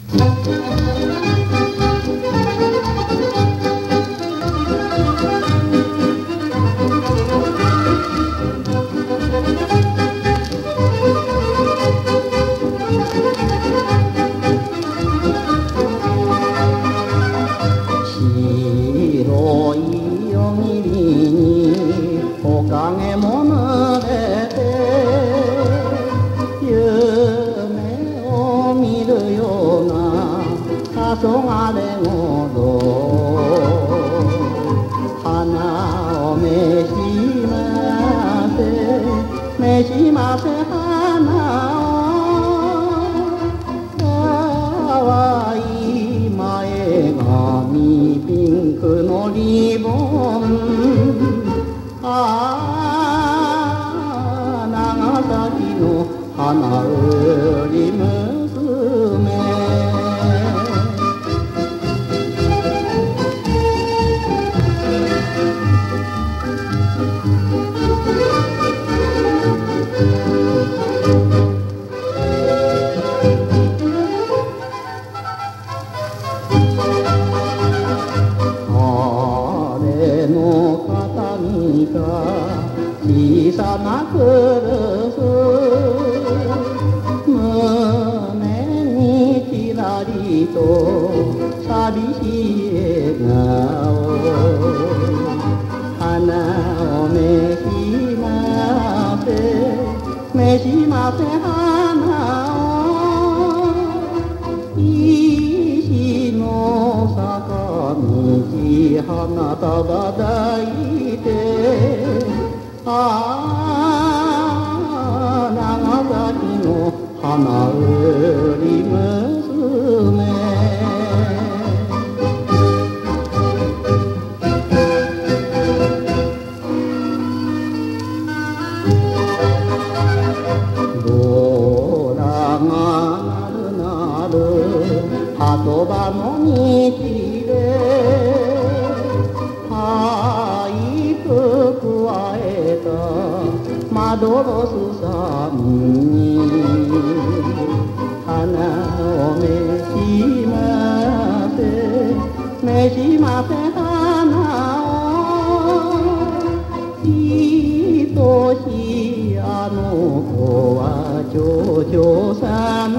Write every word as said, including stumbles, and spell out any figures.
影も濡れて夢を見るような黄昏ごろ花を召しませ召しませ花を淡い前髪ピンクのリボンああ長崎の花売り娘晴れの肩にか小さなクルス胸にきらりと寂しい笑顔花を召しませ召しませ花を石の坂道花束抱いてああ長崎の花売り娘ドラが鳴る鳴る鳩場の道で加えたまどろすさんに花を召しませ召しませ花を愛しいあの子は蝶々さん